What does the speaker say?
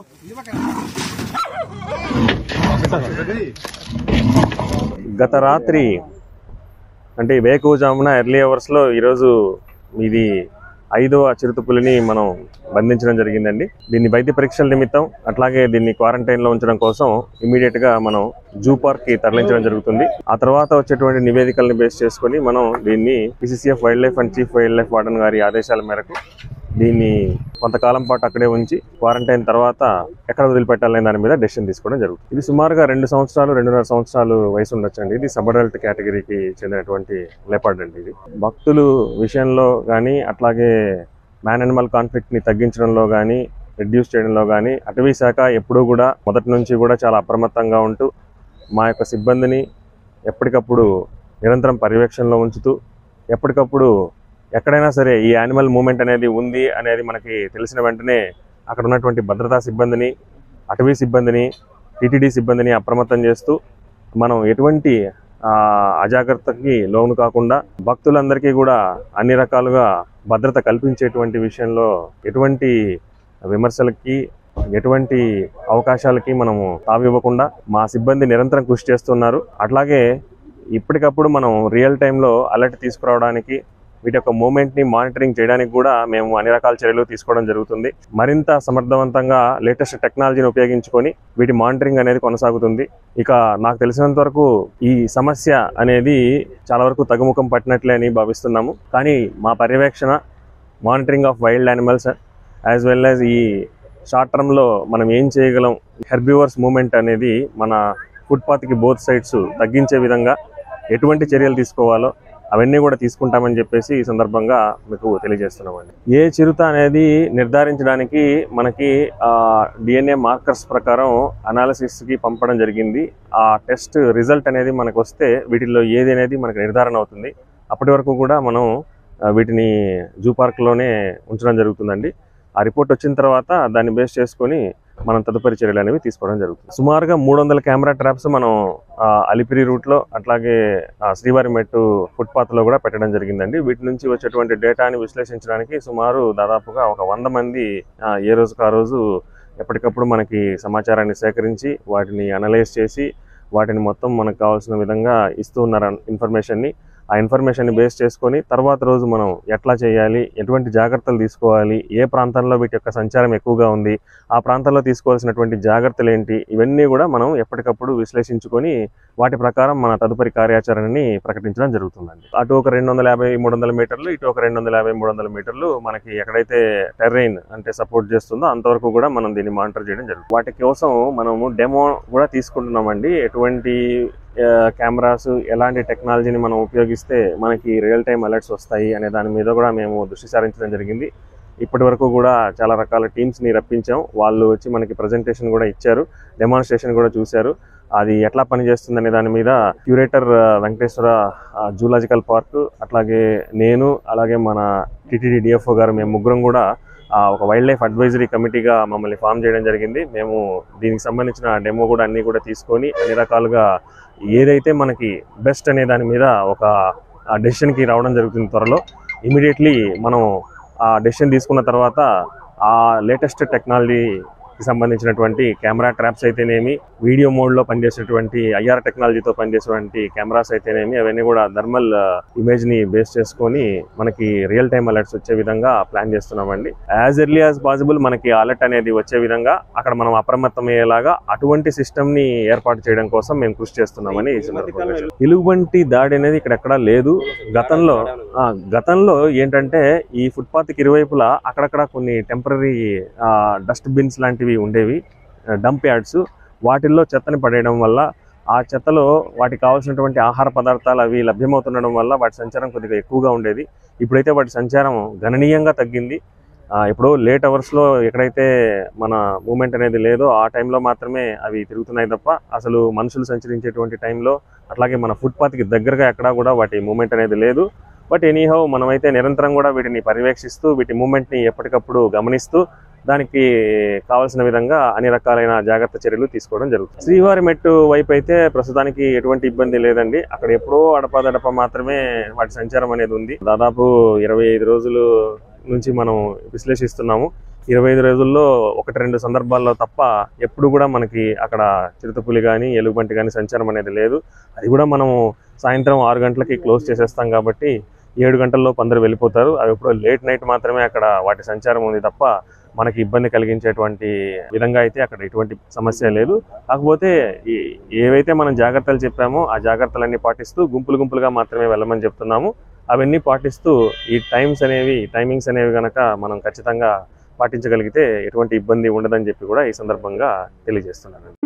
గత రాత్రి అంటే వేకువజామున ఎర్లీ అవర్స్లో ఈరోజు ఇది 5వ చిరుతపులిని మనం బంధించడం జరిగిందండి. దీన్ని వైద్య పరీక్షల నిమిత్తం అట్లాగే దీన్ని క్వారంటైన్లో ఉంచడం కోసం ఇమీడియట్గా మనం జూ పార్క్కి తరలించడం జరుగుతుంది. ఆ తర్వాత వచ్చేటువంటి నివేదికలను బేస్ చేసుకొని మనం దీన్ని PCCF wildlife and chief wildlife warden గారి ఆదేశాల మేరకు దీన్ని కొంతకాలం పాటు అక్కడే ఉంచి క్వారంటైన్ తర్వాత ఎక్కడ వదిలిపెట్టాలనే దాని మీద డెసిషన్ తీసుకోవడం జరుగుతుంది. ఇది సుమారుగా 2 సంవత్సరాలు 2.5 సంవత్సరాలు వయసు ఉండొచ్చండి. ఇది సబ్ అడల్ట్ కేటగిరీకి చెందినటువంటి లేపర్డ్ అండి. ఇది భక్తులు విషయంలో కానీ అట్లాగే మ్యాన్ అనిమల్ కాన్ఫ్లిక్ట్ని తగ్గించడంలో కానీ రిడ్యూస్ చేయడంలో కానీ అటవీ శాఖ ఎప్పుడూ కూడా మొదటి నుంచి కూడా చాలా అప్రమత్తంగా ఉంటూ మా యొక్క సిబ్బందిని ఎప్పటికప్పుడు నిరంతరం పర్యవేక్షణలో ఉంచుతూ ఎప్పటికప్పుడు ఎక్కడైనా సరే ఈ యానిమల్ మూమెంట్ అనేది ఉంది అనేది మనకి తెలిసిన వెంటనే అక్కడ ఉన్నటువంటి భద్రతా సిబ్బందిని, అటవీ సిబ్బందిని, టీటీడీ సిబ్బందిని అప్రమత్తం చేస్తూ మనం ఎటువంటి అజాగ్రత్తకి లోను కాకుండా భక్తులందరికీ కూడా అన్ని రకాలుగా భద్రత కల్పించేటువంటి విషయంలో ఎటువంటి విమర్శలకి ఎటువంటి అవకాశాలకి మనము తావివ్వకుండా మా సిబ్బంది నిరంతరం కృషి చేస్తున్నారు. అట్లాగే ఇప్పటికప్పుడు మనం రియల్ టైంలో అలర్ట్ తీసుకురావడానికి వీటి యొక్క మూమెంట్ని మానిటరింగ్ చేయడానికి కూడా మేము అన్ని రకాల చర్యలు తీసుకోవడం జరుగుతుంది. మరింత సమర్థవంతంగా లేటెస్ట్ టెక్నాలజీని ఉపయోగించుకొని వీటి మానిటరింగ్ అనేది కొనసాగుతుంది. ఇక నాకు తెలిసినంత వరకు ఈ సమస్య అనేది చాలా వరకు తగ్గుముఖం పట్టినట్లే అని భావిస్తున్నాము. కానీ మా పర్యవేక్షణ, monitoring of wild animals as well as ఈ షార్ట్ టర్మ్లో మనం ఏం చేయగలం, హెర్బివర్స్ మూమెంట్ అనేది మన ఫుట్పాత్కి బోత్ సైడ్స్ తగ్గించే విధంగా ఎటువంటి చర్యలు తీసుకోవాలో అవన్నీ కూడా తీసుకుంటామని చెప్పేసి ఈ సందర్భంగా మీకు తెలియజేస్తున్నామండి. ఏ చిరుత అనేది నిర్ధారించడానికి మనకి DNA మార్కర్స్ ప్రకారం అనాలిసిస్కి పంపడం జరిగింది. ఆ టెస్ట్ రిజల్ట్ అనేది మనకు వస్తే వీటిల్లో ఏది అనేది మనకు నిర్ధారణ అవుతుంది. అప్పటి వరకు కూడా మనం వీటిని జూ పార్క్లోనే ఉంచడం జరుగుతుందండి. ఆ రిపోర్ట్ వచ్చిన తర్వాత దాన్ని బేస్ చేసుకొని మనం తదుపరి చర్యలు అనేవి తీసుకోవడం జరుగుతుంది. సుమారుగా 300 కెమెరా ట్రాప్స్ మనం అలిపిరి రూట్లో అట్లాగే శ్రీవారిమెట్టు ఫుట్పాత్లో కూడా పెట్టడం జరిగిందండి. వీటి నుంచి వచ్చేటువంటి డేటాని విశ్లేషించడానికి సుమారు దాదాపుగా ఒక 100 మంది ఏ రోజుకు ఆ రోజు ఎప్పటికప్పుడు మనకి సమాచారాన్ని సేకరించి వాటిని అనలైజ్ చేసి వాటిని మొత్తం మనకు కావాల్సిన విధంగా ఇస్తూ ఉన్నారు ఇన్ఫర్మేషన్ని. ఆ ఇన్ఫర్మేషన్ని బేస్ చేసుకొని తర్వాత రోజు మనం ఎట్లా చేయాలి, ఎటువంటి జాగ్రత్తలు తీసుకోవాలి, ఏ ప్రాంతంలో వీటి యొక్క సంచారం ఎక్కువగా ఉంది, ఆ ప్రాంతంలో తీసుకోవాల్సినటువంటి జాగ్రత్తలు ఏంటి, ఇవన్నీ కూడా మనం ఎప్పటికప్పుడు విశ్లేషించుకొని వాటి ప్రకారం మన తదుపరి కార్యాచరణని ప్రకటించడం జరుగుతుందండి. అటు ఒక 250-300 మీటర్లు, ఇటు ఒక 250-300 మీటర్లు మనకి ఎక్కడైతే టెర్రైన్ అంటే సపోర్ట్ చేస్తుందో అంతవరకు కూడా మనం దీన్ని మానిటర్ చేయడం జరుగుతుంది. వాటి కోసం మనము డెమో కూడా తీసుకుంటున్నామండి. ఎటువంటి కెమెరాస్, ఎలాంటి టెక్నాలజీని మనం ఉపయోగిస్తే మనకి రియల్ టైం అలర్ట్స్ వస్తాయి అనే దాని మీద కూడా మేము దృష్టి సారించడం జరిగింది. ఇప్పటి వరకు కూడా చాలా రకాల టీమ్స్ని రప్పించాం. వాళ్ళు వచ్చి మనకి ప్రజెంటేషన్ కూడా ఇచ్చారు, డెమాన్స్ట్రేషన్ కూడా చూశారు. అది ఎట్లా పనిచేస్తుంది అనే దాని మీద క్యూరేటర్ వెంకటేశ్వర జూలాజికల్ పార్క్, అట్లాగే నేను, అలాగే మన టీటీడీ DFO గారు, మేము ముగ్గురం కూడా ఒక వైల్డ్ లైఫ్ అడ్వైజరీ కమిటీగా మమ్మల్ని ఫామ్ చేయడం జరిగింది. మేము దీనికి సంబంధించిన డెమో కూడా అన్నీ కూడా తీసుకొని అన్ని రకాలుగా ఏదైతే మనకి బెస్ట్ అనే దాని మీద ఒక డెసిషన్కి రావడం జరుగుతుంది. త్వరలో ఇమీడియట్లీ మనం ఆ డెసిషన్ తీసుకున్న తర్వాత ఆ లేటెస్ట్ టెక్నాలజీకి సంబంధించినటువంటి కెమెరా ట్రాప్స్ అయితేనేమి, వీడియో మోడ్లో పనిచేసేటువంటి IR టెక్నాలజీతో పనిచేసేటువంటి కెమెరాస్ అయితేనేమి, అవన్నీ కూడా థర్మల్ ఇమేజ్ని బేస్ చేసుకొని మనకి రియల్ టైం అలర్ట్స్ వచ్చే విధంగా ప్లాన్ చేస్తున్నామండి. యాజ్ ఎర్లీ యాజ్ పాసిబుల్ మనకి అలర్ట్ అనేది వచ్చే విధంగా అక్కడ మనం అప్రమత్తమయ్యేలాగా అటువంటి సిస్టమ్ని ఏర్పాటు చేయడం కోసం మేము కృషి చేస్తున్నామని ఈ సందర్భంగా. ఎలుగుబంటి దాడి అనేది ఇక్కడ ఎక్కడా లేదు. గతంలో ఏంటంటే ఈ ఫుట్పాత్కి ఇరువైపులా అక్కడక్కడ కొన్ని టెంపరీ డస్ట్ బిన్స్ లాంటివి ఉండేవి, డంప్ యార్డ్స్. వాటిల్లో చెత్తని పడేయడం వల్ల ఆ చెత్తలో వాటికి కావాల్సినటువంటి ఆహార పదార్థాలు అవి లభ్యమవుతుండడం వల్ల వాటి సంచారం కొద్దిగా ఎక్కువగా ఉండేది. ఇప్పుడైతే వాటి సంచారం గణనీయంగా తగ్గింది. ఇప్పుడు లేట్ అవర్స్లో ఎక్కడైతే మన మూమెంట్ అనేది లేదో ఆ టైంలో మాత్రమే అవి తిరుగుతున్నాయి తప్ప అసలు మనుషులు సంచరించేటువంటి టైంలో అట్లాగే మన ఫుట్పాత్కి దగ్గరగా ఎక్కడా కూడా వాటి మూమెంట్ అనేది లేదు. బట్ ఎనీహౌ మనమైతే నిరంతరం కూడా వీటిని పర్యవేక్షిస్తూ వీటి మూమెంట్ని ఎప్పటికప్పుడు గమనిస్తూ దానికి కావాల్సిన విధంగా అన్ని రకాలైన జాగ్రత్త చర్యలు తీసుకోవడం జరుగుతుంది. శ్రీవారిమెట్టు వైపు అయితే ప్రస్తుతానికి ఎటువంటి ఇబ్బంది లేదండి. అక్కడ ఎప్పుడో అడపాదడప మాత్రమే వాటి సంచారం అనేది ఉంది. దాదాపు 25 రోజులు నుంచి మనం విశ్లేషిస్తున్నాము. 25 రోజుల్లో 1-2 సందర్భాల్లో తప్ప ఎప్పుడు కూడా మనకి అక్కడ చిరుతపులి కానీ ఎలుగుబంటి కానీ సంచారం అనేది లేదు. అది కూడా మనము సాయంత్రం 6 గంటలకి క్లోజ్ చేసేస్తాం కాబట్టి 7 గంటల్లోపు అందరూ వెళ్ళిపోతారు. అవి ఎప్పుడో లేట్ నైట్ మాత్రమే అక్కడ వాటి సంచారం ఉంది తప్ప మనకి ఇబ్బంది కలిగించేటువంటి విధంగా అయితే అక్కడ ఎటువంటి సమస్య లేదు. కాకపోతే ఏవైతే మనం జాగ్రత్తలు చెప్పామో ఆ జాగ్రత్తలన్నీ పాటిస్తూ గుంపులుగా మాత్రమే వెళ్ళమని చెప్తున్నాము. అవన్నీ పాటిస్తూ ఈ టైమింగ్స్ అనేవి కనుక మనం ఖచ్చితంగా పాటించగలిగితే ఎటువంటి ఇబ్బంది ఉండదని చెప్పి కూడా ఈ సందర్భంగా తెలియజేస్తున్నాను.